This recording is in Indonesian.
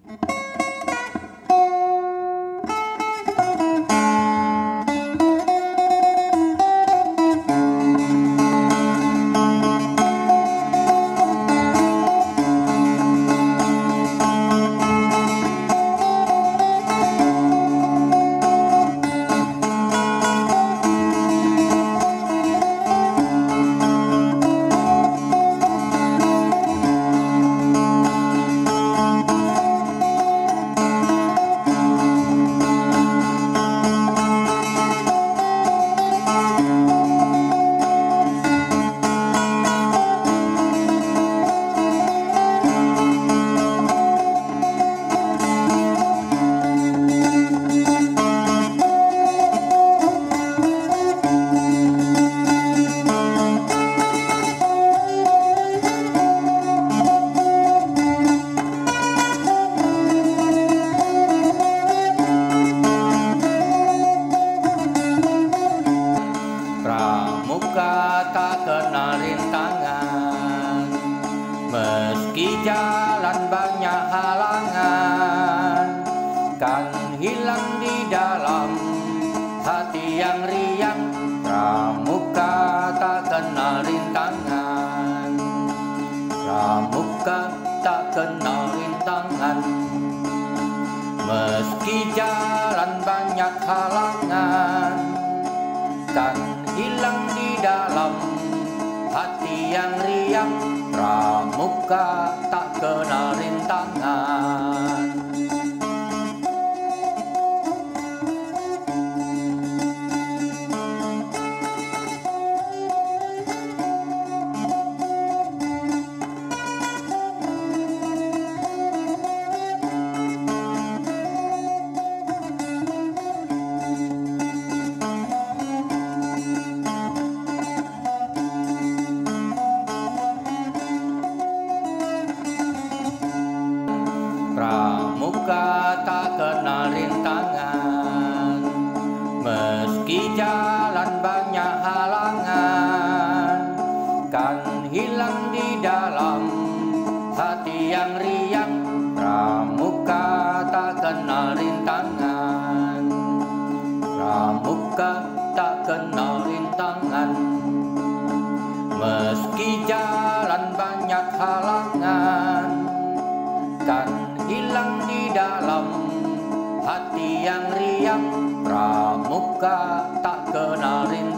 Pramuka tak kenal rintangan, meski jalan banyak halangan, kan hilang di dalam hati yang riang. Pramuka tak kenal rintangan, pramuka tak kenal rintangan, meski jalan banyak halangan, kan hilang di dalam hati yang riang. Pramuka tak kenal rintangan. Pramuka tak kenal rintangan, meski jalan banyak halangan, kan hilang di dalam hati yang riang. Pramuka tak kenal rintangan, pramuka tak kenal rintangan, meski jalan banyak halangan, kan hilang di dalam hati yang riang. Pramuka tak kenal rintangan.